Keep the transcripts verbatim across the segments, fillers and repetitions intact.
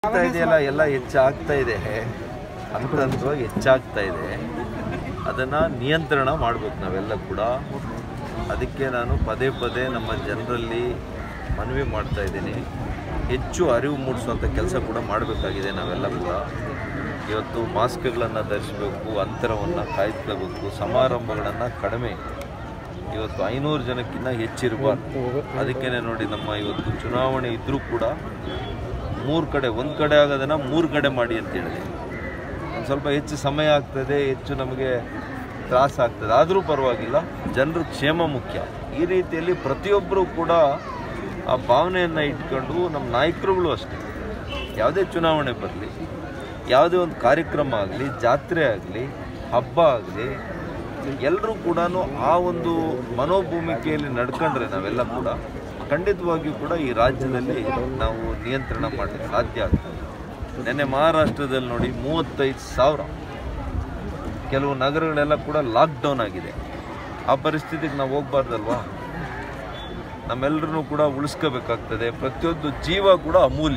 ಆಗ್ತಾ ಇದೆಯಲ್ಲ, ಎಲ್ಲ ಹೆಚ್ಚಾಗ್ತಾ ಇದೆ, ಹಂತ ಹಂತವಾಗಿ ಹೆಚ್ಚಾಗ್ತಾ ಇದೆ. ಅದನ್ನು ನಿಯಂತ್ರಣ ಮಾಡಬೇಕು ನಾವೆಲ್ಲ ಕೂಡ. ಅದಕ್ಕೆ ನಾನು ಪದೇ ಪದೇ ನಮ್ಮ ಜನರಲ್ಲಿ ಮನವಿ ಮಾಡ್ತಾ ಇದ್ದೀನಿ. ಹೆಚ್ಚು ಅರಿವು ಮೂಡಿಸುವಂಥ ಕೆಲಸ ಕೂಡ ಮಾಡಬೇಕಾಗಿದೆ ನಾವೆಲ್ಲ ಕೂಡ. ಇವತ್ತು ಮಾಸ್ಕ್ಗಳನ್ನು ಧರಿಸಬೇಕು, ಅಂತರವನ್ನು ಕಾಯ್ದುಕೋಬೇಕು, ಸಮಾರಂಭಗಳನ್ನು ಕಡಿಮೆ, ಇವತ್ತು ಐನೂರು ಜನಕ್ಕಿಂತ ಹೆಚ್ಚಿರಬಾರ್ದು. ಅದಕ್ಕೇ ನೋಡಿ, ನಮ್ಮ ಇವತ್ತು ಚುನಾವಣೆ ಇದ್ದರೂ ಕೂಡ ಮೂರು ಕಡೆ, ಒಂದು ಕಡೆ ಆಗೋದನ್ನು ಮೂರು ಕಡೆ ಮಾಡಿ ಅಂತ ಹೇಳಿದೆ. ಒಂದು ಸ್ವಲ್ಪ ಹೆಚ್ಚು ಸಮಯ ಆಗ್ತದೆ, ಹೆಚ್ಚು ನಮಗೆ ತ್ರಾಸ ಆಗ್ತದೆ, ಆದರೂ ಪರವಾಗಿಲ್ಲ, ಜನರ ಕ್ಷೇಮ ಮುಖ್ಯ. ಈ ರೀತಿಯಲ್ಲಿ ಪ್ರತಿಯೊಬ್ಬರೂ ಕೂಡ ಆ ಭಾವನೆಯನ್ನು ಇಟ್ಕೊಂಡು, ನಮ್ಮ ನಾಯಕರುಗಳು ಅಷ್ಟೇ, ಯಾವುದೇ ಚುನಾವಣೆ ಬರಲಿ, ಯಾವುದೇ ಒಂದು ಕಾರ್ಯಕ್ರಮ ಆಗಲಿ, ಜಾತ್ರೆ ಆಗಲಿ, ಹಬ್ಬ ಆಗಲಿ, ಎಲ್ಲರೂ ಕೂಡ ಆ ಒಂದು ಮನೋಭೂಮಿಕೆಯಲ್ಲಿ ನಡ್ಕೊಂಡ್ರೆ ನಾವೆಲ್ಲ ಕೂಡ ಖಂಡಿತವಾಗಿಯೂ ಕೂಡ ಈ ರಾಜ್ಯದಲ್ಲಿ ನಾವು ನಿಯಂತ್ರಣ ಮಾಡಲಿಕ್ಕೆ ಸಾಧ್ಯ ಆಗ್ತದೆ. ನೆನ್ನೆ ಮಹಾರಾಷ್ಟ್ರದಲ್ಲಿ ನೋಡಿ, ಮೂವತ್ತೈದು ಸಾವಿರ ಕೆಲವು ನಗರಗಳೆಲ್ಲ ಕೂಡ ಲಾಕ್ಡೌನ್ ಆಗಿದೆ. ಆ ಪರಿಸ್ಥಿತಿಗೆ ನಾವು ಹೋಗ್ಬಾರ್ದಲ್ವಾ? ನಮ್ಮೆಲ್ಲರೂ ಕೂಡ ಉಳಿಸ್ಕೋಬೇಕಾಗ್ತದೆ. ಪ್ರತಿಯೊಂದು ಜೀವ ಕೂಡ ಅಮೂಲ್ಯ.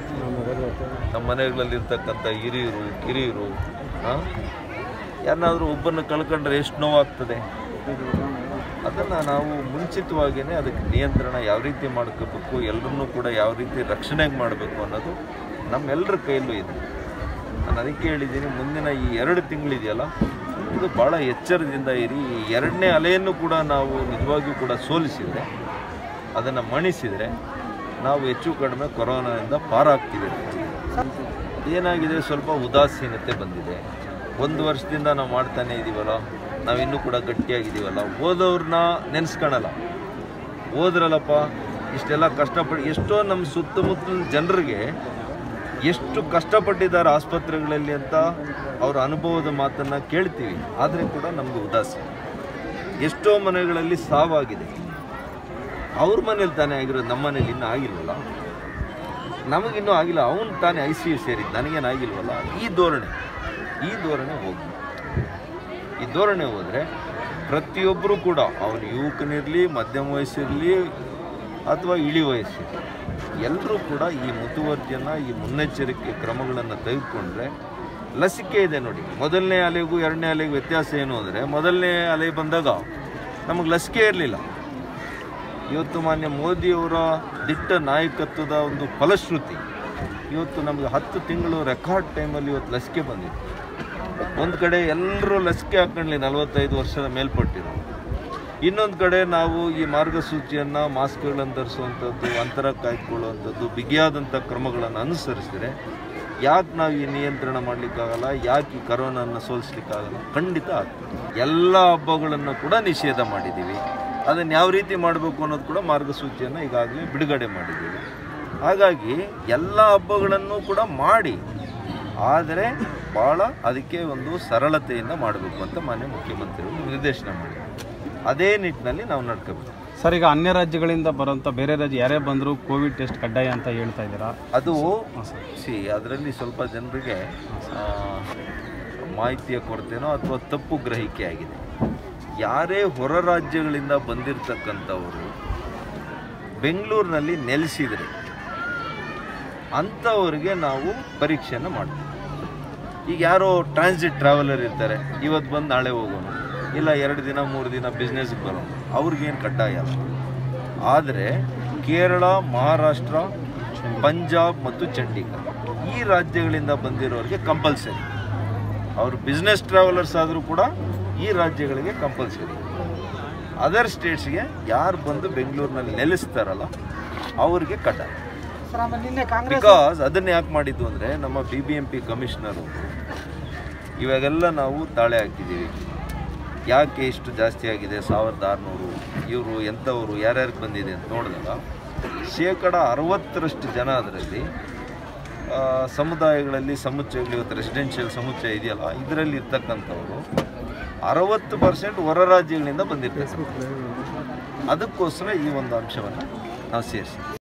ನಮ್ಮ ಮನೆಗಳಲ್ಲಿರ್ತಕ್ಕಂಥ ಹಿರಿಯರು, ಕಿರಿಯರು, ಯಾರನ್ನಾದರೂ ಒಬ್ಬನ್ನು ಕಳ್ಕೊಂಡ್ರೆ ಎಷ್ಟು ನೋವಾಗ್ತದೆ. ಅದನ್ನು ನಾವು ಮುಂಚಿತವಾಗಿಯೇ ಅದಕ್ಕೆ ನಿಯಂತ್ರಣ ಯಾವ ರೀತಿ ಮಾಡ್ಕೋಬೇಕು, ಎಲ್ಲರನ್ನೂ ಕೂಡ ಯಾವ ರೀತಿ ರಕ್ಷಣೆಗೆ ಮಾಡಬೇಕು ಅನ್ನೋದು ನಮ್ಮೆಲ್ಲರ ಕೈಯಲ್ಲೂ ಇದೆ. ನಾನು ಅದಕ್ಕೆ ಹೇಳಿದ್ದೀನಿ, ಮುಂದಿನ ಈ ಎರಡು ತಿಂಗಳಿದೆಯಲ್ಲ, ಇದು ಭಾಳ ಎಚ್ಚರದಿಂದ ಇರಿ. ಈ ಎರಡನೇ ಅಲೆಯನ್ನು ಕೂಡ ನಾವು ನಿಜವಾಗಿಯೂ ಕೂಡ ಸೋಲಿಸಿದರೆ, ಅದನ್ನು ಮಣಿಸಿದರೆ ನಾವು ಹೆಚ್ಚು ಕಡಿಮೆ ಕೊರೋನಾದಿಂದ ಪಾರಾಗ್ತೀವಿ. ಏನಾಗಿದೆ, ಸ್ವಲ್ಪ ಉದಾಸೀನತೆ ಬಂದಿದೆ. ಒಂದು ವರ್ಷದಿಂದ ನಾವು ಮಾಡ್ತಾನೆ ಇದ್ದೀವಲ್ಲ, ನಾವಿನ್ನೂ ಕೂಡ ಗಟ್ಟಿಯಾಗಿದ್ದೀವಲ್ಲ. ಓದೋರನ್ನ ನೆನೆಸ್ಕೊಳ್ಳಲ್ಲ, ಓದ್ರಲ್ಲಪ್ಪ ಇಷ್ಟೆಲ್ಲ ಕಷ್ಟಪಟ್ಟು, ಎಷ್ಟೋ ನಮ್ಮ ಸುತ್ತಮುತ್ತಲಿನ ಜನರಿಗೆ ಎಷ್ಟು ಕಷ್ಟಪಟ್ಟಿದ್ದಾರೆ ಆಸ್ಪತ್ರೆಗಳಲ್ಲಿ ಅಂತ ಅವರ ಅನುಭವದ ಮಾತನ್ನು ಕೇಳ್ತೀವಿ. ಆದರೆ ಕೂಡ ನಮಗೆ ಉದಾಸೀನ. ಎಷ್ಟೋ ಮನೆಗಳಲ್ಲಿ ಸಾವಾಗಿದೆ. ಅವ್ರ ಮನೇಲಿ ತಾನೇ ಆಗಿರೋದು, ನಮ್ಮ ಮನೇಲಿ ಇನ್ನೂ ಆಗಿಲ್ವಲ್ಲ, ನಮಗಿನ್ನೂ ಆಗಿಲ್ಲ, ಅವನು ತಾನೇ ಐ ಸಿ ಯು ಸೇರಿದ್ದು, ನನಗೇನು ಆಗಿಲ್ವಲ್ಲ. ಈ ಧೋರಣೆ ಈ ಧೋರಣೆ ಹೋಗಿ ಈ ಧೋರಣೆ ಹೋದರೆ ಪ್ರತಿಯೊಬ್ಬರೂ ಕೂಡ, ಅವನು ಯುವಕನಿರಲಿ, ಮಧ್ಯಮ ವಯಸ್ಸಿರಲಿ ಅಥವಾ ಇಳಿ ವಯಸ್ಸಿರಲಿ, ಎಲ್ಲರೂ ಕೂಡ ಈ ಮುತುವರ್ಜಿಯನ್ನು, ಈ ಮುನ್ನೆಚ್ಚರಿಕೆ ಕ್ರಮಗಳನ್ನು ತೆಗೆದುಕೊಂಡ್ರೆ ಲಸಿಕೆ ಇದೆ ನೋಡಿ. ಮೊದಲನೇ ಅಲೆಗೂ ಎರಡನೇ ಅಲೆಗೂ ವ್ಯತ್ಯಾಸ ಏನು ಅಂದರೆ, ಮೊದಲನೇ ಅಲೆ ಬಂದಾಗ ನಮಗೆ ಲಸಿಕೆ ಇರಲಿಲ್ಲ. ಇವತ್ತು ಮಾನ್ಯ ಮೋದಿಯವರ ದಿಟ್ಟ ನಾಯಕತ್ವದ ಒಂದು ಫಲಶ್ರುತಿ ಇವತ್ತು ನಮಗೆ ಹತ್ತು ತಿಂಗಳು ರೆಕಾರ್ಡ್ ಟೈಮಲ್ಲಿ ಇವತ್ತು ಲಸಿಕೆ ಬಂದಿದೆ. ಒಂದು ಕಡೆ ಎಲ್ಲರೂ ಲಸಿಕೆ ಹಾಕೊಂಡ್ಲಿ, ನಲವತ್ತೈದು ವರ್ಷದ ಮೇಲ್ಪಟ್ಟಿರೋ. ಇನ್ನೊಂದು ಕಡೆ ನಾವು ಈ ಮಾರ್ಗಸೂಚಿಯನ್ನು, ಮಾಸ್ಕ್ಗಳನ್ನು ಧರಿಸುವಂಥದ್ದು, ಅಂತರ ಕಾಯ್ದುಕೊಳ್ಳುವಂಥದ್ದು, ಬಿಗಿಯಾದಂಥ ಕ್ರಮಗಳನ್ನು ಅನುಸರಿಸಿದರೆ ಯಾಕೆ ನಾವು ಈ ನಿಯಂತ್ರಣ ಮಾಡಲಿಕ್ಕಾಗಲ್ಲ, ಯಾಕೆ ಈ ಕರೋನನ್ನು ಸೋಲಿಸ್ಲಿಕ್ಕಾಗಲ್ಲ? ಖಂಡಿತ ಆಗ್ತದೆ. ಎಲ್ಲ ಹಬ್ಬಗಳನ್ನು ಕೂಡ ನಿಷೇಧ ಮಾಡಿದ್ದೀವಿ. ಅದನ್ನು ಯಾವ ರೀತಿ ಮಾಡಬೇಕು ಅನ್ನೋದು ಕೂಡ ಮಾರ್ಗಸೂಚಿಯನ್ನು ಈಗಾಗಲೇ ಬಿಡುಗಡೆ ಮಾಡಿದ್ದೀವಿ. ಹಾಗಾಗಿ ಎಲ್ಲ ಹಬ್ಬಗಳನ್ನು ಕೂಡ ಮಾಡಿ, ಆದರೆ ಭಾಳ ಅದಕ್ಕೆ ಒಂದು ಸರಳತೆಯಿಂದ ಮಾಡಬೇಕು ಅಂತ ಮಾನ್ಯ ಮುಖ್ಯಮಂತ್ರಿಗಳು ನಿರ್ದೇಶನ ಮಾಡಿದ್ದಾರೆ. ಅದೇ ನಿಟ್ಟಿನಲ್ಲಿ ನಾವು ನಡ್ಕೋಬೇಕು. ಸರ್, ಈಗ ಅನ್ಯ ರಾಜ್ಯಗಳಿಂದ ಬರೋಂಥ ಬೇರೆ ರಾಜ್ಯ ಯಾರೇ ಬಂದರೂ ಕೋವಿಡ್ ಟೆಸ್ಟ್ ಕಡ್ಡಾಯ ಅಂತ ಹೇಳ್ತಾ ಇದ್ದೀರಾ? ಅದು ಸಿ ಅದರಲ್ಲಿ ಸ್ವಲ್ಪ ಜನರಿಗೆ ಮಾಹಿತಿಯ ಕೊರತೆನೋ ಅಥವಾ ತಪ್ಪು ಗ್ರಹಿಕೆ ಆಗಿದೆ. ಯಾರೇ ಹೊರ ರಾಜ್ಯಗಳಿಂದ ಬಂದಿರತಕ್ಕಂಥವರು ಬೆಂಗಳೂರಿನಲ್ಲಿ ನೆಲೆಸಿದರೆ ಅಂಥವ್ರಿಗೆ ನಾವು ಪರೀಕ್ಷೆಯನ್ನು ಮಾಡ್ತೀವಿ. ಈಗ ಯಾರೋ ಟ್ರಾನ್ಸಿಟ್ ಟ್ರಾವೆಲರ್ ಇರ್ತಾರೆ, ಇವತ್ತು ಬಂದು ನಾಳೆ ಹೋಗೋಣ, ಇಲ್ಲ ಎರಡು ದಿನ ಮೂರು ದಿನ ಬಿಸ್ನೆಸ್ಗೆ ಬರೋಣ, ಅವ್ರಿಗೇನು ಕಡ್ಡಾಯ ಅಲ್ಲ. ಆದರೆ ಕೇರಳ, ಮಹಾರಾಷ್ಟ್ರ, ಪಂಜಾಬ್ ಮತ್ತು ಚಂಡೀಗಢ ಈ ರಾಜ್ಯಗಳಿಂದ ಬಂದಿರೋರಿಗೆ ಕಂಪಲ್ಸರಿ. ಅವರು ಬಿಸ್ನೆಸ್ ಟ್ರಾವೆಲರ್ಸ್ ಆದರೂ ಕೂಡ ಈ ರಾಜ್ಯಗಳಿಗೆ ಕಂಪಲ್ಸರಿ. ಅದರ್ ಸ್ಟೇಟ್ಸ್ಗೆ ಯಾರು ಬಂದು ಬೆಂಗಳೂರಿನಲ್ಲಿ ನೆಲೆಸ್ತಾರಲ್ಲ ಅವ್ರಿಗೆ ಕಡ್ಡಾಯ. ಬಿಕಾಸ್ ಅದನ್ನು ಯಾಕೆ ಮಾಡಿದ್ದು ಅಂದರೆ, ನಮ್ಮ B B M P commissioner ಇವಾಗೆಲ್ಲ ನಾವು ತಾಳೆ ಹಾಕಿದ್ದೀವಿ. ಯಾಕೆ ಇಷ್ಟು ಜಾಸ್ತಿ ಆಗಿದೆ, ಸಾವಿರದ ಆರುನೂರು, ಇವರು ಎಂಥವರು, ಯಾರ್ಯಾರಿಗೆ ಬಂದಿದೆ ಅಂತ ನೋಡಿದಾಗ ಶೇಕಡ ಅರವತ್ತರಷ್ಟು ಜನ ಅದರಲ್ಲಿ ಸಮುದಾಯಗಳಲ್ಲಿ, ಸಮುಚ್ಚಯಗಳು, ಇವತ್ತು ರೆಸಿಡೆನ್ಷಿಯಲ್ ಸಮುಚ್ಚಯ ಇದೆಯಲ್ಲ, ಇದರಲ್ಲಿ ಇರ್ತಕ್ಕಂಥವರು ಅರವತ್ತು ಪರ್ಸೆಂಟ್ ಹೊರ ರಾಜ್ಯಗಳಿಂದ ಬಂದಿರ್ತಾರೆ. ಅದಕ್ಕೋಸ್ಕರ ಈ ಒಂದು ಅಂಶವನ್ನು ನಾವು ಸೇರಿಸಿ